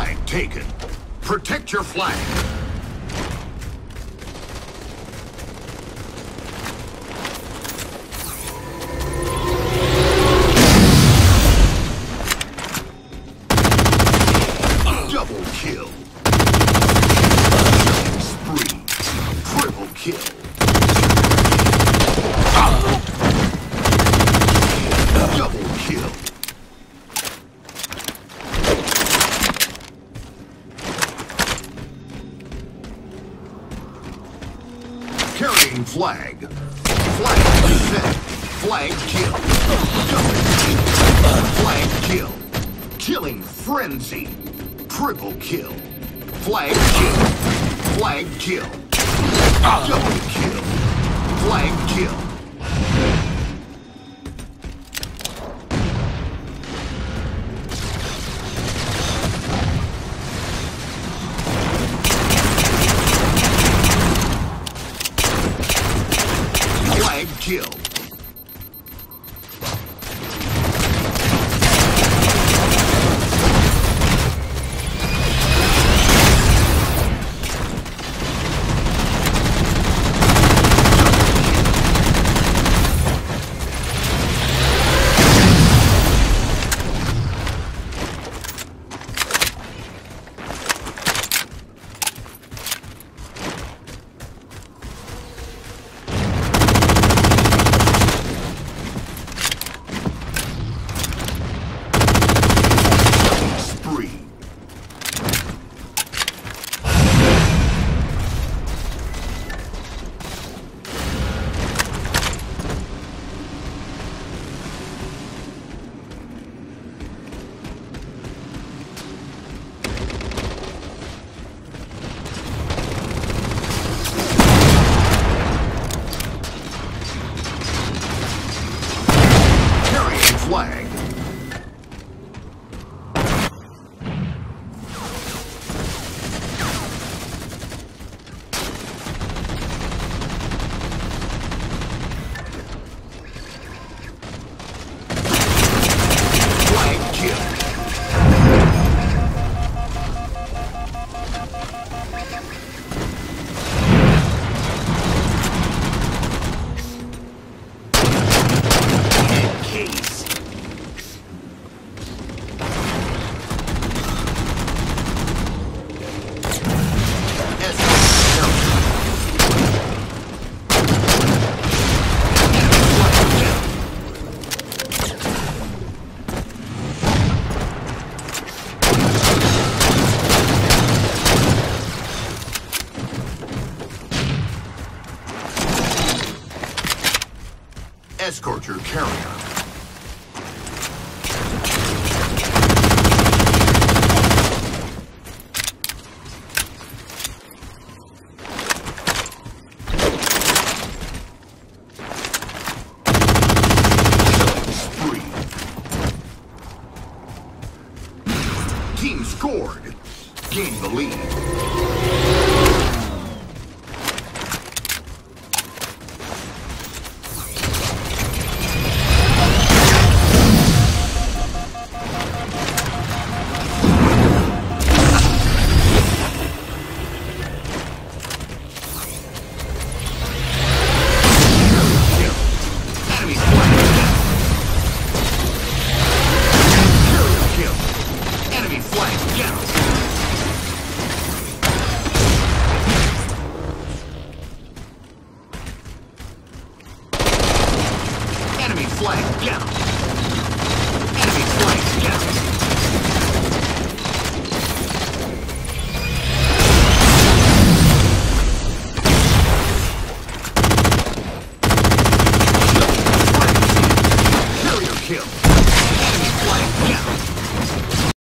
Flag taken. Protect your flag. Double kill. Killing spree. Triple kill. Double kill. Carrying flag. Flag set. Flag kill. Double kill. Flag kill. Killing frenzy. Triple kill. Flag kill. Flag kill. Double kill. Flag kill. Flag kill. Flag. Flag kill. Escort your carrier. Killing spree. Team scored. Gain the lead.